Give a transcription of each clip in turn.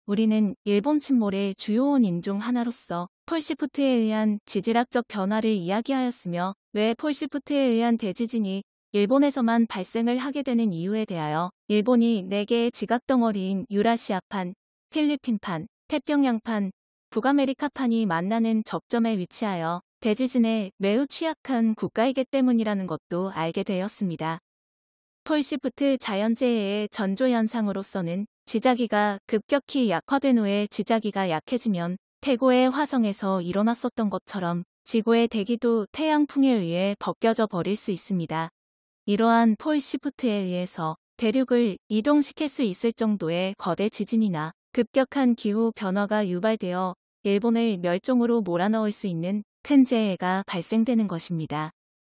우리는 일본 침몰의 주요 원인 중 하나로서 폴시프트에 의한 지질학적 변화를 이야기하였으며 왜 폴시프트에 의한 대지진이 일본에서만 발생을 하게 되는 이유에 대하여 일본이 4개의 지각덩어리인 유라시아판, 필리핀판, 태평양판, 북아메리카판이 만나는 접점에 위치하여 대지진에 매우 취약한 국가이기 때문이라는 것도 알게 되었습니다. 폴시프트 자연재해의 전조현상으로서는 지자기가 급격히 약화된 후에 지자기가 약해지면 태고의 화성에서 일어났었던 것처럼 지구의 대기도 태양풍에 의해 벗겨져 버릴 수 있습니다. 이러한 폴시프트에 의해서 대륙을 이동시킬 수 있을 정도의 거대 지진이나 급격한 기후 변화가 유발되어 일본을 멸종으로 몰아넣을 수 있는 큰 재해가 발생되는 것입니다.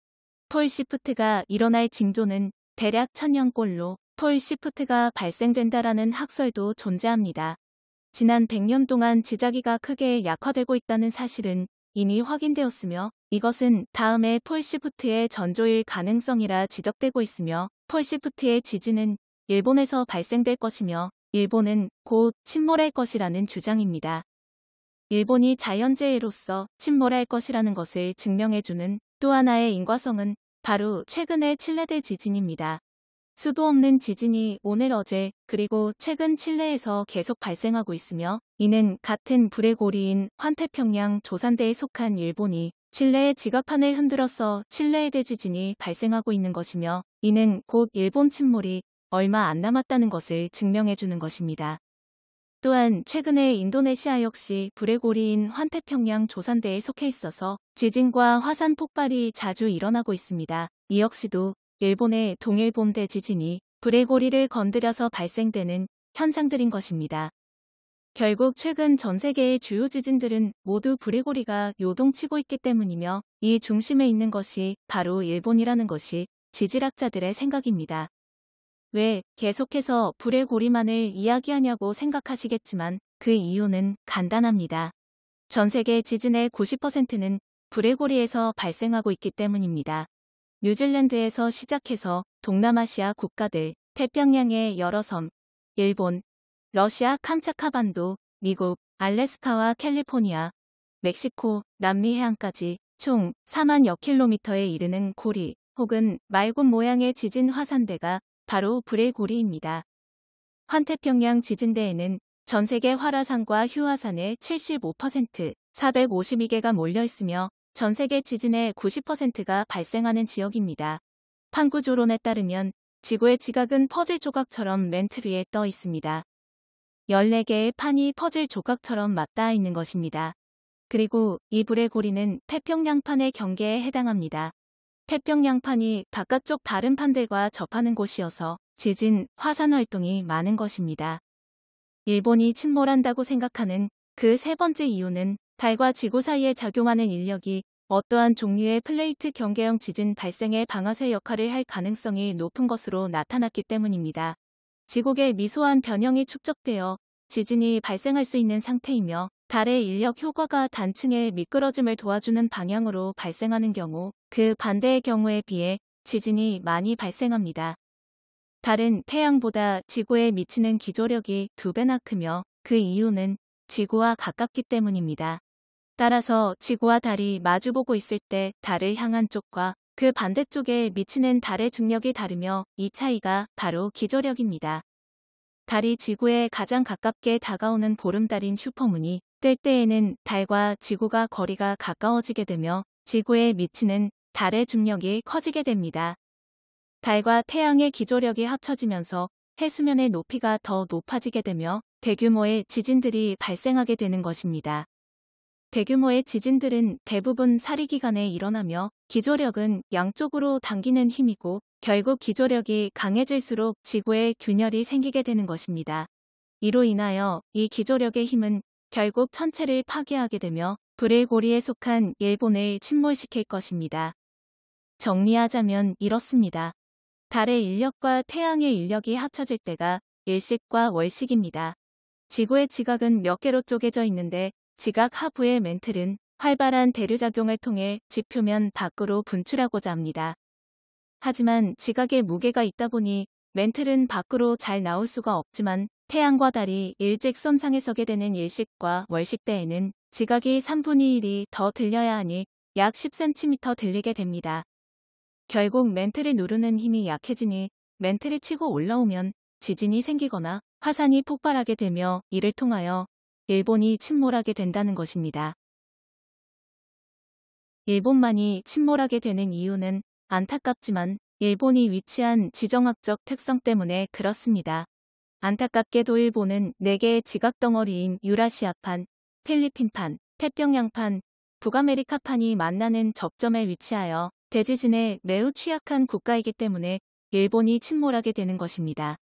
폴시프트가 일어날 징조는 대략 1000년꼴로 폴시프트가 발생된다라는 학설도 존재합니다. 지난 100년 동안 지자기가 크게 약화되고 있다는 사실은 이미 확인되었으며 이것은 다음에 폴시프트의 전조일 가능성이라 지적되고 있으며 폴시프트의 지진은 일본에서 발생될 것이며 일본은 곧 침몰할 것이라는 주장입니다. 일본이 자연재해로서 침몰할 것이라는 것을 증명해주는 또 하나의 인과성은 바로 최근의 칠레대 지진입니다. 수도 없는 지진이 오늘 어제 그리고 최근 칠레에서 계속 발생하고 있으며 이는 같은 불의 고리인 환태평양 조산대에 속한 일본이 칠레의 지가판을 흔들어서 칠레의 대지진이 발생하고 있는 것이며 이는 곧 일본 침몰이 얼마 안 남았다는 것을 증명해주는 것입니다. 또한 최근에 인도네시아 역시 불의 고리인 환태평양 조산대에 속해 있어서 지진과 화산 폭발이 자주 일어나고 있습니다. 이 역시도 일본의 동일본 대지진이 불의 고리를 건드려서 발생되는 현상들인 것입니다. 결국 최근 전 세계의 주요 지진들은 모두 불의 고리가 요동치고 있기 때문이며 이 중심에 있는 것이 바로 일본이라는 것이 지질학자들의 생각입니다. 왜 계속해서 불의 고리만을 이야기하냐고 생각하시겠지만 그 이유는 간단합니다. 전 세계 지진의 90%는 불의 고리에서 발생하고 있기 때문입니다. 뉴질랜드에서 시작해서 동남아시아 국가들, 태평양의 여러 섬, 일본, 러시아 캄차카반도, 미국, 알래스카와 캘리포니아, 멕시코, 남미 해안까지 총 4만여 킬로미터에 이르는 고리 혹은 말굽 모양의 지진 화산대가 바로 불의 고리입니다. 환태평양 지진대에는 전 세계 활화산과 휴화산의 75%, 452개가 몰려있으며 전 세계 지진의 90%가 발생하는 지역입니다. 판구조론에 따르면 지구의 지각은 퍼즐 조각처럼 맨틀 위에 떠 있습니다. 14개의 판이 퍼즐 조각처럼 맞닿아 있는 것입니다. 그리고 이 불의 고리는 태평양판의 경계에 해당합니다. 태평양판이 바깥쪽 다른 판들과 접하는 곳이어서 지진, 화산 활동이 많은 것입니다. 일본이 침몰한다고 생각하는 그 세 번째 이유는 달과 지구 사이에 작용하는 인력이 어떠한 종류의 플레이트 경계형 지진 발생의 방아쇠 역할을 할 가능성이 높은 것으로 나타났기 때문입니다. 지곡의 미소한 변형이 축적되어 지진이 발생할 수 있는 상태이며 달의 인력 효과가 단층의 미끄러짐을 도와주는 방향으로 발생하는 경우 그 반대의 경우에 비해 지진이 많이 발생합니다. 달은 태양보다 지구에 미치는 기조력이 2배나 크며 그 이유는 지구와 가깝기 때문입니다. 따라서 지구와 달이 마주보고 있을 때 달을 향한 쪽과 그 반대쪽에 미치는 달의 중력이 다르며 이 차이가 바로 기조력입니다. 달이 지구에 가장 가깝게 다가오는 보름달인 슈퍼문이 뜰 때에는 달과 지구가 거리가 가까워지게 되며 지구에 미치는 달의 중력이 커지게 됩니다. 달과 태양의 기조력이 합쳐지면서 해수면의 높이가 더 높아지게 되며 대규모의 지진들이 발생하게 되는 것입니다. 대규모의 지진들은 대부분 사리기간에 일어나며 기조력은 양쪽으로 당기는 힘이고 결국 기조력이 강해질수록 지구에 균열이 생기게 되는 것입니다. 이로 인하여 이 기조력의 힘은 결국 천체를 파괴하게 되며 불의 고리에 속한 일본을 침몰시킬 것입니다. 정리하자면 이렇습니다. 달의 인력과 태양의 인력이 합쳐질 때가 일식과 월식입니다. 지구의 지각은 몇 개로 쪼개져 있는데 지각 하부의 맨틀은 활발한 대류작용을 통해 지표면 밖으로 분출하고자 합니다. 하지만 지각에 무게가 있다 보니 맨틀은 밖으로 잘 나올 수가 없지만 태양과 달이 일직선상에 서게 되는 일식과 월식 때에는 지각이 3분의 1이 더 들려야 하니 약 10cm 들리게 됩니다. 결국 멘트를 누르는 힘이 약해지니 멘트를 치고 올라오면 지진이 생기거나 화산이 폭발하게 되며 이를 통하여 일본이 침몰하게 된다는 것입니다. 일본만이 침몰하게 되는 이유는 안타깝지만 일본이 위치한 지정학적 특성 때문에 그렇습니다. 안타깝게도 일본은 4개의 지각덩어리인 유라시아판, 필리핀판, 태평양판, 북아메리카판이 만나는 접점에 위치하여 대지진에 매우 취약한 국가이기 때문에 일본이 침몰하게 되는 것입니다.